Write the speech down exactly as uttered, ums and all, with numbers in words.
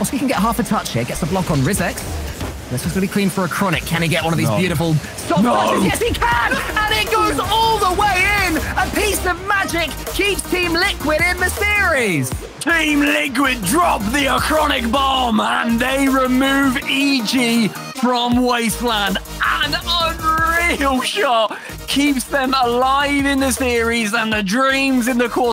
Also, he can get half a touch here. Gets a block on Rizek. This is going to be clean for Acronik. Can he get one of these no. beautiful soft no. touches? Yes, he can! And it goes all the way in! A piece of magic keeps Team Liquid in the series! Team Liquid drop the Acronik Bomb and they remove E G from Wasteland. An unreal shot keeps them alive in the series and the dreams in the course.